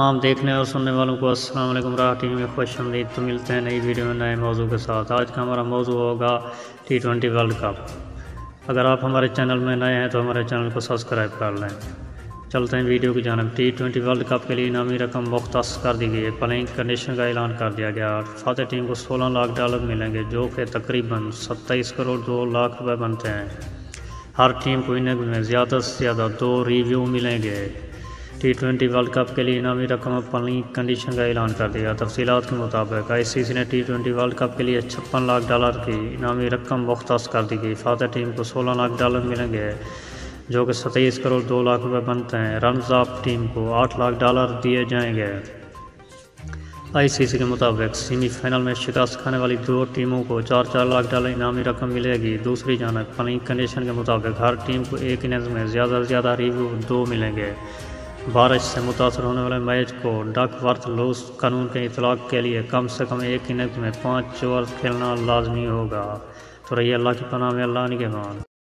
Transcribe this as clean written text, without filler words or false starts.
تمام دیکھنے اور سننے والوں کو السلام علیکم۔ راہ ٹی وی میں خوش آمدید۔ تو ملتے ہیں نئی ویڈیو میں نئے موضوع کے ساتھ۔ آج کا ہمارا موضوع ہوگا T20 ورلڈ کپ۔ اگر آپ ہمارے چینل میں نئے ہیں تو ہمارے چینل کو سبسکرائب کر لیں۔ چلتے ہیں ویڈیو کی جانب۔ T20 ورلڈ کپ کے لیے انعامی رقم مختص کر دی گئی ہے۔ پلینگ کنڈیشن کا اعلان کر دیا گیا۔ فاتح ٹیم کو $16 لاکھ ملیں گے، جو کہ تقریباً 27 کروڑ 2 لاکھ روپے بنتے ہیں۔ ہر ٹیم کو اننگز میں زیادہ سے زیادہ 2 ریویو ملیں گے۔ T20 ورلڈ کپ کے لیے انعامی رقم اور پلینگ کنڈیشن کا اعلان کر دیا۔ تفصیلات کے مطابق ICC نے T20 ورلڈ کپ کے لیے $56 لاکھ کی انعامی رقم مختص کر دی گئی۔ فاتح ٹیم کو $16 لاکھ ملیں گے، جو کہ 27 کروڑ 2 لاکھ روپے بنتے ہیں۔ رنز اپ ٹیم کو $8 لاکھ دیے جائیں گے۔ ICC کے مطابق سیمی فائنل میں شکست کھانے والی 2 ٹیموں کو $4 لاکھ انعامی رقم ملے گی۔ دوسری جانب پلینگ کنڈیشن کے مطابق ہر ٹیم کو ایک اننگز میں زیادہ سے زیادہ ریویو 2 ملیں گے۔ بارش سے متاثر ہونے والے میچ کو ڈک ورتھ لوز قانون کے اطلاق کے لیے کم سے کم ایک اننگز میں 5 اوور کھیلنا لازمی ہوگا۔ تو رہی اللہ کی پناہ میں، اللہ نگہبان۔